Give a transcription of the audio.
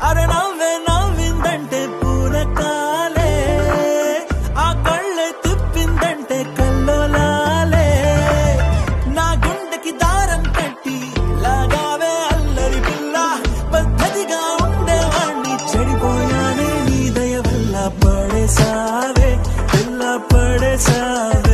అరే నవ్వే నవ్విందంటే పూరకాలే, ఆ కళ్ళే తిప్పిందంటే కల్లోలాలే. నా గుండెకి దారం కట్టి లాగావే అల్లరి పిల్ల, పద్ధతిగా ఉండేవాణ్ణి చెడిపోయానే నీ దయ వల్ల. పడేసావే పిల్ల పడేసావే.